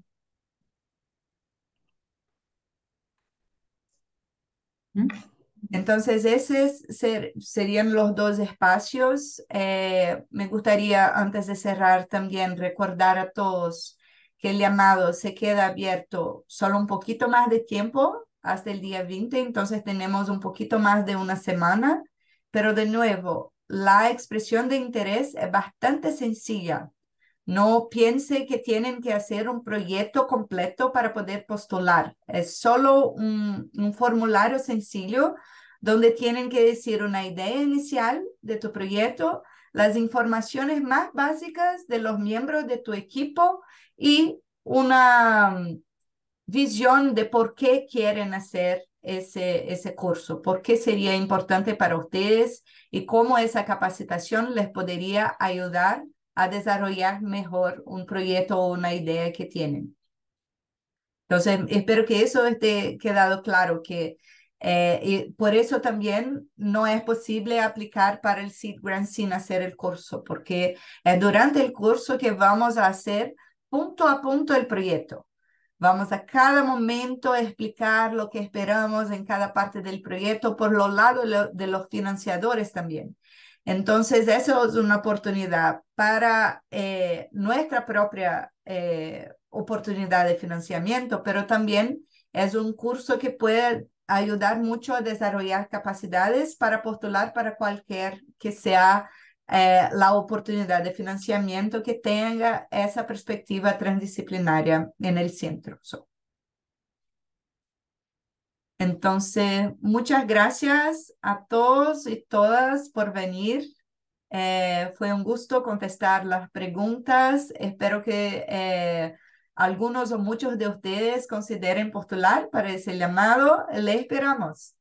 ¿Mm? Entonces, esos ser, serían los dos espacios. Eh, me gustaría, antes de cerrar, también recordar a todos que el llamado se queda abierto solo un poquito más de tiempo, hasta el día veinte, entonces tenemos un poquito más de una semana, pero de nuevo, la expresión de interés es bastante sencilla. No piense que tienen que hacer un proyecto completo para poder postular. Es solo un, un formulario sencillo donde tienen que decir una idea inicial de tu proyecto, las informaciones más básicas de los miembros de tu equipo y una um, visión de por qué quieren hacer ese, ese curso, por qué sería importante para ustedes y cómo esa capacitación les podría ayudar a desarrollar mejor un proyecto o una idea que tienen. Entonces, espero que eso esté quedado claro, que eh, y por eso también no es posible aplicar para el Seed Grant sin hacer el curso, porque es durante el curso que vamos a hacer punto a punto el proyecto. Vamos a cada momento explicar lo que esperamos en cada parte del proyecto por los lados de los financiadores también. Entonces, eso es una oportunidad para eh, nuestra propia eh, oportunidad de financiamiento, pero también es un curso que puede ayudar mucho a desarrollar capacidades para postular para cualquier que sea eh, la oportunidad de financiamiento que tenga esa perspectiva transdisciplinaria en el centro. So. Entonces, muchas gracias a todos y todas por venir. Eh, fue un gusto contestar las preguntas. Espero que eh, algunos o muchos de ustedes consideren postular para ese llamado. Le esperamos.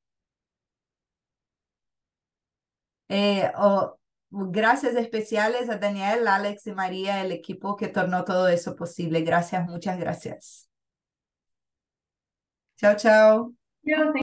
Eh, oh, gracias especiales a Daniel, Alex y María, el equipo que tornó todo eso posible. Gracias, muchas gracias. Chao, chao. Yeah,